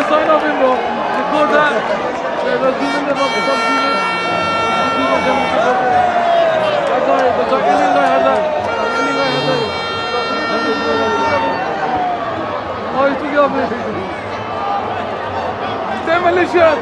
sign off him, bro. Record that. Let's do it. The alien guy had that. Oh, he took it off me. Demolition.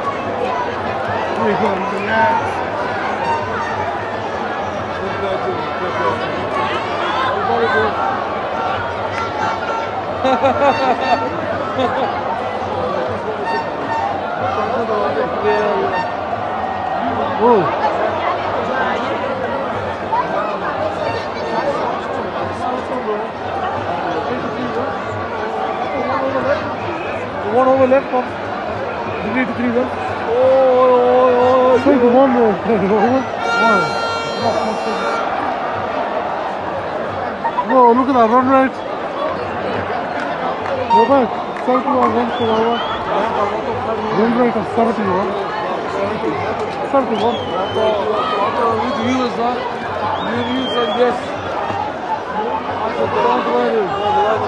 Whoa. One over left, come. You need to 3-1. Oh. Take one more. No, look at that, run right. Go back. Circle on 1 for hour. Run right of circle on. Circle on. With views, huh? You said yes.